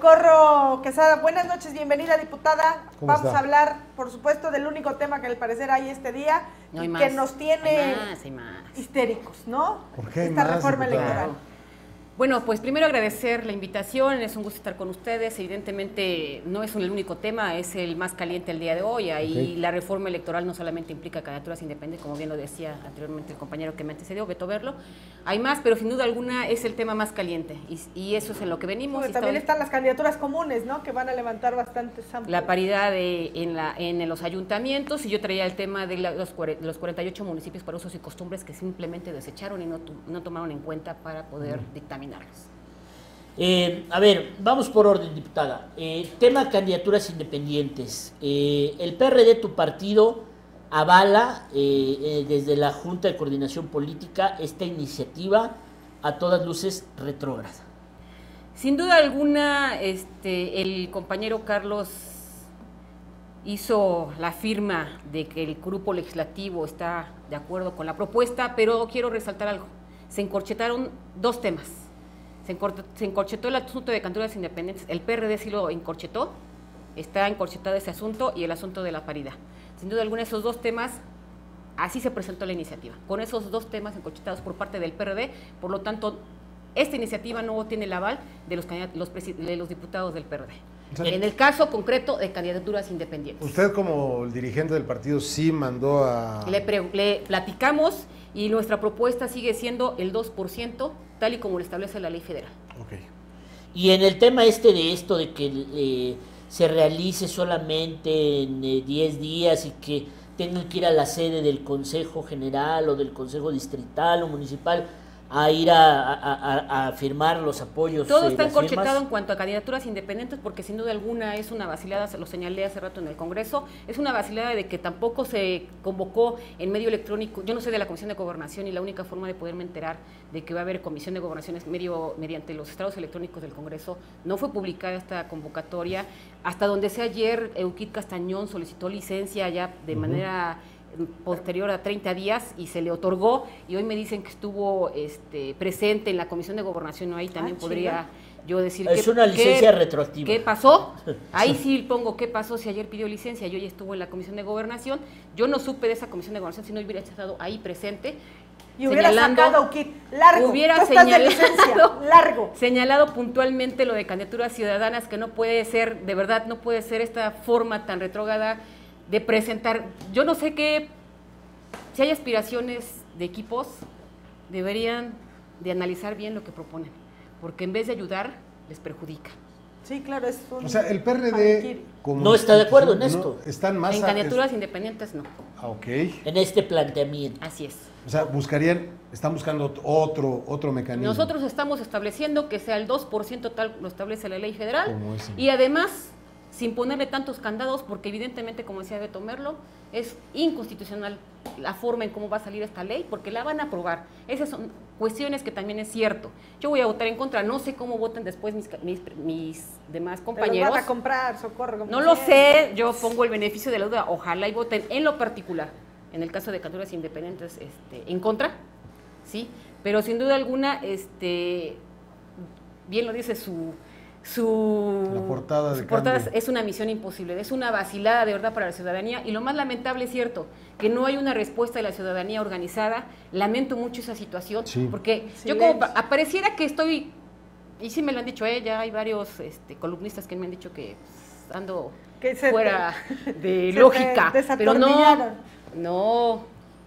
Socorro Quesada, buenas noches, bienvenida diputada. Vamos está? a hablar, por supuesto, del único tema que al parecer hay este día No hay y más. que nos tiene Hay más. histéricos, ¿no? ¿Por qué hay Esta más, reforma diputada? electoral. Bueno, pues primero agradecer la invitación, es un gusto estar con ustedes. Evidentemente no es el único tema, es el más caliente el día de hoy. Ahí la reforma electoral no solamente implica candidaturas independientes, como bien lo decía anteriormente el compañero que me antecedió, Beto Berlo. Hay más, pero sin duda alguna es el tema más caliente y eso es en lo que venimos. Porque también están las candidaturas comunes, ¿no? Que van a levantar bastantes amplios. La paridad en los ayuntamientos, y yo traía el tema de los 48 municipios para usos y costumbres que simplemente desecharon y no tomaron en cuenta para poder dictaminarlos. A ver, vamos por orden, diputada. Tema candidaturas independientes. El PRD, tu partido, avala desde la Junta de Coordinación Política esta iniciativa a todas luces retrógrada. Sin duda alguna, el compañero Carlos hizo la firma de que el grupo legislativo está de acuerdo con la propuesta, pero quiero resaltar algo. Se encorchetaron dos temas. Se encorchetó el asunto de candidaturas independientes, el PRD sí lo encorchetó, está encorchetado ese asunto y el asunto de la paridad. Sin duda alguna, esos dos temas, así se presentó la iniciativa, con esos dos temas encorchetados por parte del PRD, por lo tanto, esta iniciativa no tiene el aval de los diputados del PRD. O sea, en el caso concreto de candidaturas independientes. Usted como el dirigente del partido sí mandó a... Le platicamos y nuestra propuesta sigue siendo el 2%, tal y como lo establece la ley federal. Okay. Y en el tema de esto de que se realice solamente en 10 días y que tengan que ir a la sede del Consejo General o del Consejo Distrital o Municipal a ir a firmar los apoyos. Todo está encorchetado en cuanto a candidaturas independientes, porque sin duda alguna es una vacilada, se lo señalé hace rato en el Congreso, es una vacilada de que tampoco se convocó en medio electrónico. Yo no soy de la Comisión de Gobernación y la única forma de poderme enterar de que va a haber Comisión de Gobernación es mediante los estados electrónicos del Congreso. No fue publicada esta convocatoria. Hasta donde sé ayer, Euquid Castañón solicitó licencia ya de manera posterior a 30 días y se le otorgó, y hoy me dicen que estuvo presente en la Comisión de Gobernación, ¿no? Ahí también podría yo decir es una licencia retroactiva. ¿Qué pasó? Ahí sí pongo qué pasó si ayer pidió licencia y hoy estuvo en la Comisión de Gobernación. Yo no supe de esa Comisión de Gobernación si no hubiera estado ahí presente. Y hubiera sacado largo, hubiera señalado puntualmente lo de candidaturas ciudadanas, que no puede ser, de verdad, no puede ser esta forma tan retrógrada de presentar. Yo no sé si hay aspiraciones de equipos, deberían de analizar bien lo que proponen, porque en vez de ayudar, les perjudica. Sí, claro, es un... O sea, el PRD... no está de acuerdo en esto. Están más en candidaturas independientes, no. Ah, ok. En este planteamiento. Así es. O sea, están buscando otro mecanismo. Nosotros estamos estableciendo que sea el 2% tal lo establece la ley federal, y además sin ponerle tantos candados, porque evidentemente, como decía Beto Merlo, es inconstitucional la forma en cómo va a salir esta ley, porque la van a aprobar. Esas son cuestiones que también es cierto. Yo voy a votar en contra, no sé cómo voten después mis demás compañeros. Van a comprar, Socorro. No lo sé, yo pongo el beneficio de la duda, ojalá y voten en lo particular, en el caso de candidaturas independientes, en contra, ¿sí? Pero sin duda alguna, bien lo dice la portada es una misión imposible, es una vacilada de verdad para la ciudadanía, y lo más lamentable es cierto, que no hay una respuesta de la ciudadanía organizada. Lamento mucho esa situación, porque yo como apareciera que estoy, y sí me lo han dicho, ya hay varios columnistas que me han dicho que ando fuera de lógica, pero no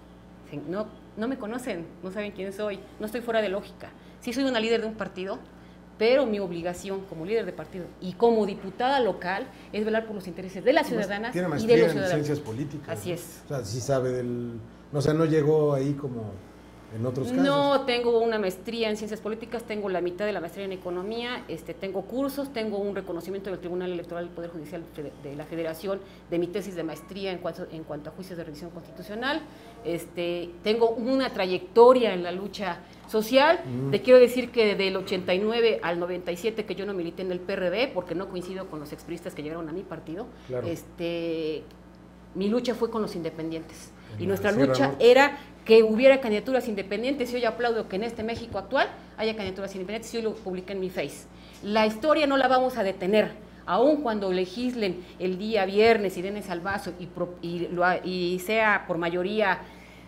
me conocen, no saben quién soy, no estoy fuera de lógica. Sí soy una líder de un partido, pero mi obligación como líder de partido y como diputada local es velar por los intereses de las ciudadanas y de los ciudadanos. En ciencias políticas. Así es. O sea, sí sabe no llegó ahí como en otros casos. No, tengo una maestría en ciencias políticas, tengo la mitad de la maestría en economía, tengo cursos, tengo un reconocimiento del Tribunal Electoral del Poder Judicial de la Federación de mi tesis de maestría en cuanto a juicios de revisión constitucional. Tengo una trayectoria en la lucha social. Te quiero decir que del 89 al 97 que yo no milité en el PRD, porque no coincido con los expriistas que llegaron a mi partido, claro. Mi lucha fue con los independientes. Y nuestra lucha era que hubiera candidaturas independientes, y hoy aplaudo que en este México actual haya candidaturas independientes, y hoy lo publiqué en mi Face. La historia no la vamos a detener, aun cuando legislen el día viernes Irene Salvazo y sea por mayoría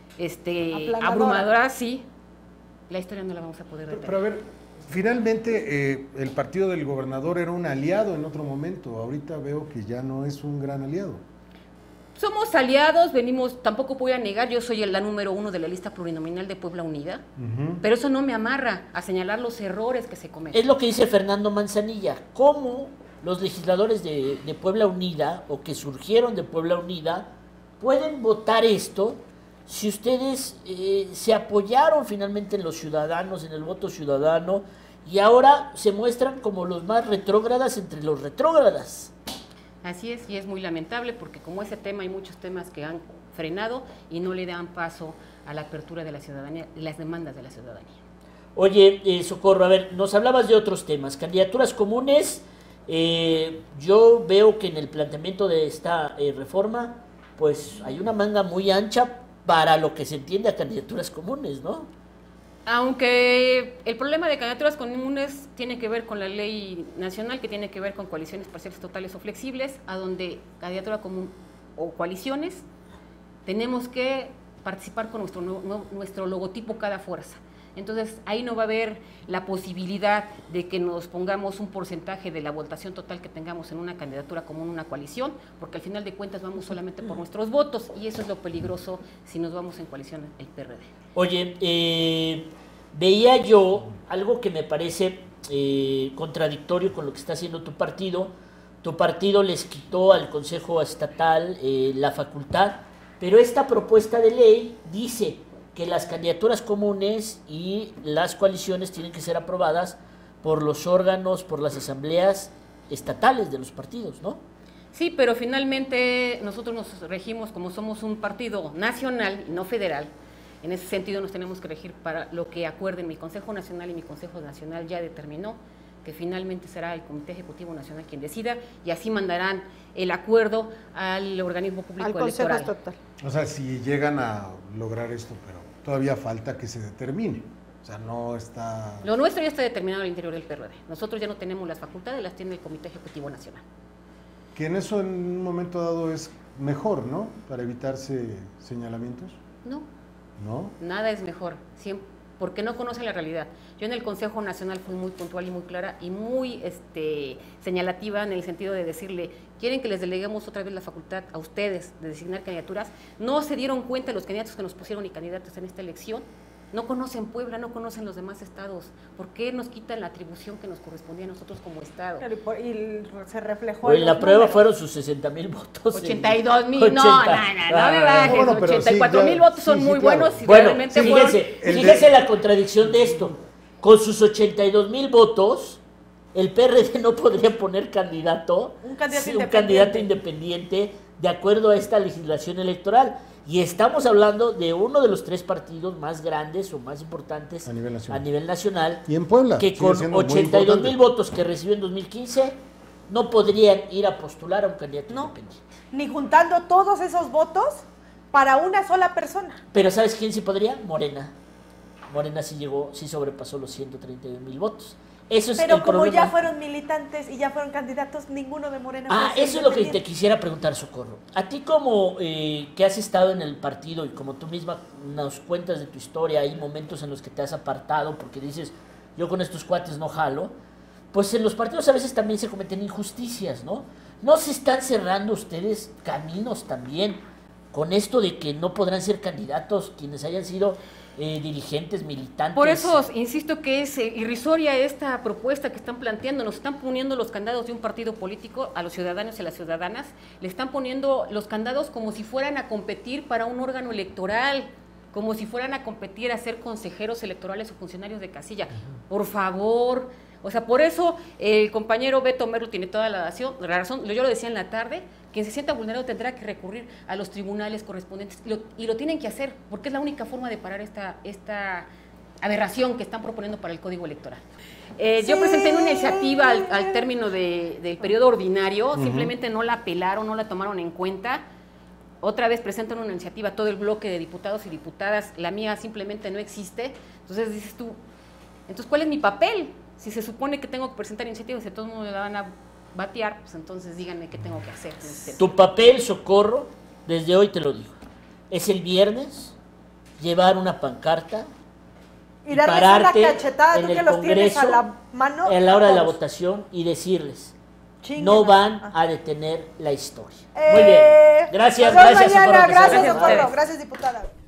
abrumadora, sí, la historia no la vamos a poder detener. Pero a ver, finalmente el partido del gobernador era un aliado en otro momento, ahorita veo que ya no es un gran aliado. Somos aliados, tampoco voy a negar, yo soy la número 1 de la lista plurinominal de Puebla Unida, pero eso no me amarra a señalar los errores que se cometen. Es lo que dice Fernando Manzanilla, cómo los legisladores de Puebla Unida, o que surgieron de Puebla Unida, pueden votar esto si ustedes se apoyaron finalmente en los ciudadanos, en el voto ciudadano, y ahora se muestran como los más retrógradas entre los retrógradas. Así es, y es muy lamentable porque como ese tema hay muchos temas que han frenado y no le dan paso a la apertura de la ciudadanía, las demandas de la ciudadanía. Oye, Socorro, a ver, nos hablabas de otros temas, candidaturas comunes. Yo veo que en el planteamiento de esta reforma, pues hay una manga muy ancha para lo que se entiende a candidaturas comunes, ¿no? Aunque el problema de candidaturas comunes tiene que ver con la ley nacional, que tiene que ver con coaliciones parciales, totales o flexibles, a donde candidatura común o coaliciones tenemos que participar con nuestro logotipo cada fuerza. Entonces, ahí no va a haber la posibilidad de que nos pongamos un porcentaje de la votación total que tengamos en una candidatura común, una coalición, porque al final de cuentas vamos solamente por nuestros votos, y eso es lo peligroso si nos vamos en coalición el PRD. Oye, veía yo algo que me parece contradictorio con lo que está haciendo tu partido. Tu partido les quitó al Consejo Estatal la facultad, pero esta propuesta de ley dice que las candidaturas comunes y las coaliciones tienen que ser aprobadas por los órganos, por las asambleas estatales de los partidos, ¿no? Sí, pero finalmente nosotros nos regimos como somos un partido nacional y no federal. En ese sentido nos tenemos que regir para lo que acuerden mi Consejo Nacional, y mi Consejo Nacional ya determinó que finalmente será el Comité Ejecutivo Nacional quien decida, y así mandarán el acuerdo al organismo público electoral. Consejo Estatal. O sea, si llegan a lograr esto, pero todavía falta que se determine. O sea, no está... Lo nuestro ya está determinado al interior del PRD. Nosotros ya no tenemos las facultades, las tiene el Comité Ejecutivo Nacional. Que en eso en un momento dado es mejor, ¿no? Para evitarse señalamientos. No. ¿No? Nada es mejor, porque no conocen la realidad. Yo en el Consejo Nacional fui muy puntual y muy clara y muy señalativa en el sentido de decirle, quieren que les deleguemos otra vez la facultad a ustedes de designar candidaturas. No se dieron cuenta los candidatos que nos pusieron y candidatos en esta elección. No conocen Puebla, no conocen los demás estados. ¿Por qué nos quitan la atribución que nos correspondía a nosotros como estado? Claro, y se reflejó Pues en la prueba fueron sus 60,000 votos. 82,000, no me bajes, bueno, 84,000 votos son muy claro. buenos y Bueno, realmente fíjese la contradicción de esto. Con sus 82,000 votos, el PRD no podría poner candidato, un candidato independiente de acuerdo a esta legislación electoral. Y estamos hablando de uno de los 3 partidos más grandes o más importantes a nivel nacional. Y en Puebla, que con 82,000 votos que recibió en 2015, no podrían ir a postular a un candidato independiente. Ni juntando todos esos votos para una sola persona. Pero ¿sabes quién sí podría? Morena. Morena sí sobrepasó los 132,000 votos. Eso es pero el como problema. ya fueron militantes y ya fueron candidatos, ninguno de Morena. Eso es lo que te quisiera preguntar, Socorro. A ti como que has estado en el partido y como tú misma nos cuentas de tu historia, hay momentos en los que te has apartado porque dices, yo con estos cuates no jalo, pues en los partidos a veces también se cometen injusticias, ¿no? ¿No se están cerrando ustedes caminos también con esto de que no podrán ser candidatos quienes hayan sido dirigentes, militantes? Por eso insisto que es irrisoria esta propuesta que están planteando. Nos están poniendo los candados de un partido político a los ciudadanos y a las ciudadanas. Le están poniendo los candados como si fueran a competir para un órgano electoral, como si fueran a competir a ser consejeros electorales o funcionarios de casilla. Por favor. O sea, por eso el compañero Beto Merlo tiene toda la razón. Yo lo decía en la tarde, quien se sienta vulnerado tendrá que recurrir a los tribunales correspondientes y lo tienen que hacer, porque es la única forma de parar esta aberración que están proponiendo para el Código Electoral. Yo presenté una iniciativa al término del periodo ordinario, simplemente no la apelaron, no la tomaron en cuenta. Otra vez presentan una iniciativa todo el bloque de diputados y diputadas, la mía simplemente no existe. Entonces dices tú, entonces ¿cuál es mi papel? Si se supone que tengo que presentar iniciativas y a todo el mundo me la van a batear, pues entonces díganme qué tengo que hacer. Tu papel, Socorro, desde hoy te lo digo, es el viernes llevar una pancarta y darles una cachetada, tú que los tienes a la mano, a la hora de la votación, y decirles, no van a detener la historia. Muy bien. Gracias, gracias, Socorro. Gracias, diputada.